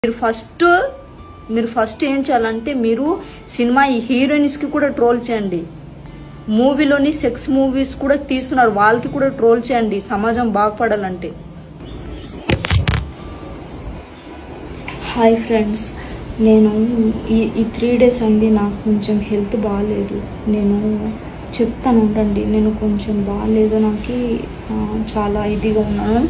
మీరు ఫస్ట్ ఏం చేయాలంటే మీరు సినిమా హీరోయిన్స్ కి కూడా ట్రోల్ చేయండి. మూవీలోని సెక్స్ మూవీస్ కూడా తీస్తున్నారు, వాళ్ళకి కూడా ట్రోల్ చేయండి సమాజం బాగుపడాలంటే. హాయ్ ఫ్రెండ్స్, నేను ఈ 3 days అయింది నాకు కొంచెం హెల్త్ బాగాలేదు. నేను చెప్తాను ఉండండి, నేను కొంచెం బాగాలేదు, నాకు చాలా ఇదిగా ఉన్నాను.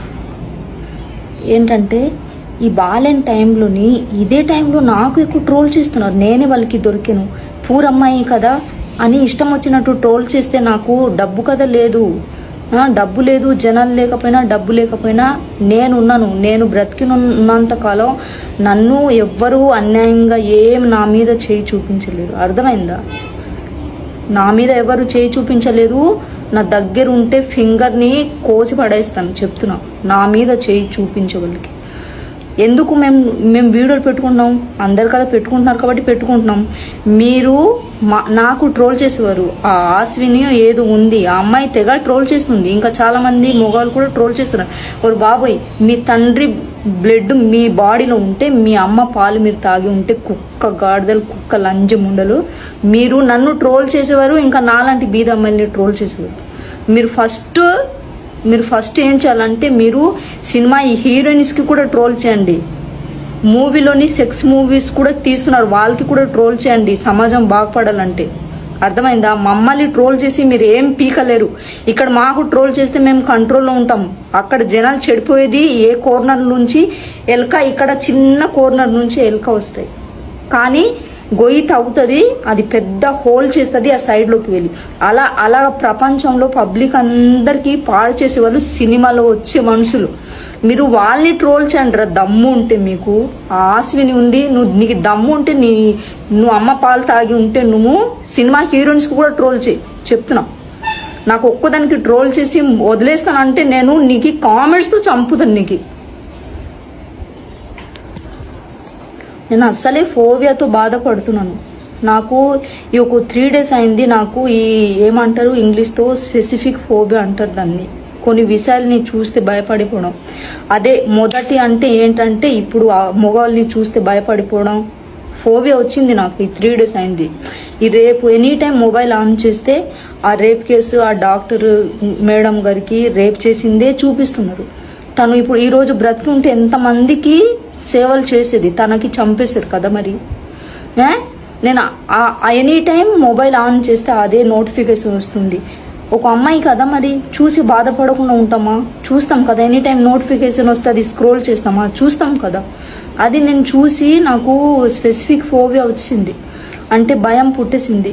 ఏంటంటే ఈ బాలేని టైంలోని ఇదే టైంలో నాకు ఎక్కువ ట్రోల్ చేస్తున్నారు. నేనే వాళ్ళకి దొరికాను. పూరమ్మాయి కదా అని ఇష్టం వచ్చినట్టు ట్రోల్ చేస్తే నాకు డబ్బు కదా లేదు, డబ్బు లేదు, జనాలు లేకపోయినా డబ్బు లేకపోయినా నేనున్నాను. నేను బ్రతికినంత కాలం నన్ను ఎవ్వరూ అన్యాయంగా నా మీద చేయి చూపించలేరు. అర్థమైందా? నా మీద ఎవరు చేయి చూపించలేదు. నా దగ్గర ఉంటే ఫింగర్ని కోసి పడేస్తాను చెప్తున్నా. నా మీద చేయి చూపించగలిగి ఎందుకు మేము వీడియోలు పెట్టుకుంటున్నాం? అందరు కదా పెట్టుకుంటున్నారు కాబట్టి పెట్టుకుంటున్నాం. మీరు నాకు ట్రోల్ చేసేవారు. ఆ ఆశ్విని ఏదో ఉంది, ఆ అమ్మాయి తెగ ట్రోల్ చేస్తుంది. ఇంకా చాలా మంది మొగాళ్ళు కూడా ట్రోల్ చేస్తున్నారు. ఒక బాబోయ్, మీ తండ్రి బ్లడ్ మీ బాడీలో ఉంటే, మీ అమ్మ పాలు మీరు తాగి ఉంటే, కుక్క గాడిదలు, కుక్క లంజముండలు మీరు నన్ను ట్రోల్ చేసేవారు. ఇంకా నాలాంటి బీద అమ్మాయిని ట్రోల్ చేసేవారు. మీరు ఫస్ట్ ఏం చేయాలంటే మీరు సినిమా హీరోయిన్స్ కి కూడా ట్రోల్ చేయండి. మూవీలోని సెక్స్ మూవీస్ కూడా తీస్తున్నారు, వాళ్ళకి కూడా ట్రోల్ చేయండి సమాజం బాగుపడాలంటే. అర్థమైందా? మమ్మల్ని ట్రోల్ చేసి మీరు ఏం పీకలేరు. ఇక్కడ మాకు ట్రోల్ చేస్తే మేము కంట్రోల్లో ఉంటాం. అక్కడ జనాలు చెడిపోయేది ఏ కార్నర్ నుంచి ఎలక, ఇక్కడ చిన్న కార్నర్ నుంచి ఎలక వస్తాయి. కానీ గొయ్యి తవ్వుతుంది, అది పెద్ద హోల్ చేస్తుంది ఆ సైడ్లోకి వెళ్ళి. అలా ప్రపంచంలో పబ్లిక్ అందరికీ పాడు చేసేవాళ్ళు సినిమాలో వచ్చే మనుషులు. మీరు వాళ్ళని ట్రోల్ చేయండి. దమ్ము ఉంటే మీకు ఆశ్విని ఉంది, నీకు దమ్ము ఉంటే నువ్వు అమ్మ పాలు తాగి ఉంటే నువ్వు సినిమా హీరోయిన్స్కి కూడా ట్రోల్ చేయి చెప్తున్నా. నాకు ఒక్కదానికి ట్రోల్ చేసి వదిలేస్తానంటే నేను నీకు కామెంట్స్తో చంపుతాను. నేను అస్సలే ఫోబియాతో బాధపడుతున్నాను. నాకు ఈ ఒక 3 days అయింది. నాకు ఈ ఏమంటారు ఇంగ్లీష్తో స్పెసిఫిక్ ఫోబియా అంటారు దాన్ని. కొన్ని విషయాల్ని చూస్తే భయపడిపోవడం. అదే మొదటి అంటే ఏంటంటే ఇప్పుడు ఆ మొగాల్ని చూస్తే భయపడిపోవడం, ఫోబియా వచ్చింది నాకు. ఈ 3 days అయింది. ఈ రేపు ఎనీ టైం మొబైల్ ఆన్ చేస్తే ఆ రేప్ కేసు, ఆ డాక్టర్ మేడం గారికి రేప్ చేసిందే చూపిస్తున్నారు. తను ఇప్పుడు ఈరోజు బ్రతికి ఉంటే ఎంతమందికి సేవలు చేసేది, తనకి చంపేశారు కదా. మరి నేను ఎనీ టైం మొబైల్ ఆన్ చేస్తే అదే నోటిఫికేషన్ వస్తుంది. ఒక అమ్మాయి కదా, మరి చూసి బాధపడకుండా ఉంటామా? చూస్తాం కదా. ఎనీ టైం నోటిఫికేషన్ వస్తే అది స్క్రోల్ చేస్తామా? చూస్తాం కదా. అది నేను చూసి నాకు స్పెసిఫిక్ ఫోబియా వచ్చింది. అంటే భయం పుట్టేసింది.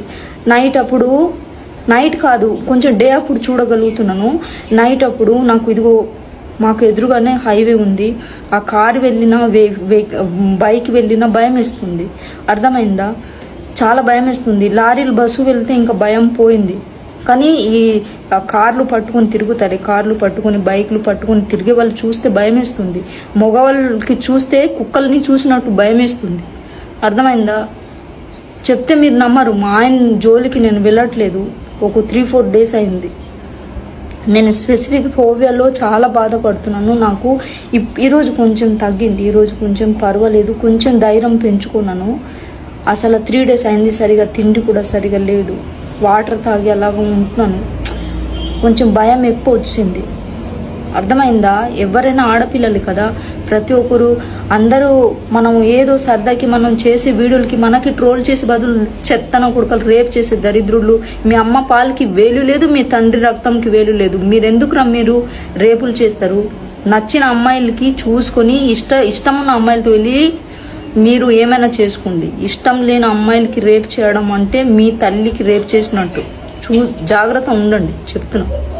నైట్ కాదు, కొంచెం డే అప్పుడు చూడగలుగుతున్నాను. నైట్ అప్పుడు నాకు ఇదిగో మాకు ఎదురుగానే హైవే ఉంది. ఆ కారు వెళ్ళినా బైక్ వెళ్ళినా భయం వేస్తుంది. అర్థమైందా? చాలా భయం వేస్తుంది. లారీలు బస్సు వెళ్తే ఇంకా భయం పోయింది. కానీ ఈ కార్లు పట్టుకొని తిరుగుతారు, కార్లు పట్టుకొని బైక్లు పట్టుకొని తిరిగే వాళ్ళు చూస్తే భయం వేస్తుంది. మగవాళ్ళకి చూస్తే కుక్కల్ని చూసినట్టు భయం వేస్తుంది. అర్థమైందా? చెప్తే మీరు నమ్మరు. మా ఆయన జోలికి నేను వెళ్ళట్లేదు. ఒక 3-4 days అయింది. నేను స్పెసిఫిక్ ఫోబియాలో చాలా బాధపడుతున్నాను. నాకు ఈరోజు కొంచెం తగ్గింది, ఈరోజు కొంచెం పర్వాలేదు, కొంచెం ధైర్యం పెంచుకున్నాను. అసలు 3 days అయింది. సరిగా తిండి కూడా సరిగా లేదు, వాటర్ తాగి అలాగ ఉంటున్నాను. కొంచెం భయం ఎక్కువ వచ్చింది. అర్థమైందా? ఎవరైనా ఆడపిల్లలు కదా, ప్రతి ఒక్కరు అందరూ మనం ఏదో సరదాకి మనం చేసే వీడియోలకి మనకి ట్రోల్ చేసి బదులు చెత్తన కొడుకలు రేప్ చేసే దరిద్రులు. మీ అమ్మ పాలకి వేలు లేదు, మీ తండ్రి రక్తంకి వేలు లేదు. మీరు రేపులు చేస్తారు. నచ్చిన అమ్మాయిలకి చూసుకొని ఇష్టమున్న అమ్మాయిలతో వెళ్ళి మీరు ఏమైనా చేసుకోండి. ఇష్టం లేని అమ్మాయిలకి రేప్ చేయడం అంటే మీ తల్లికి రేప్ చేసినట్టు. జాగ్రత్త ఉండండి చెప్తున్నా.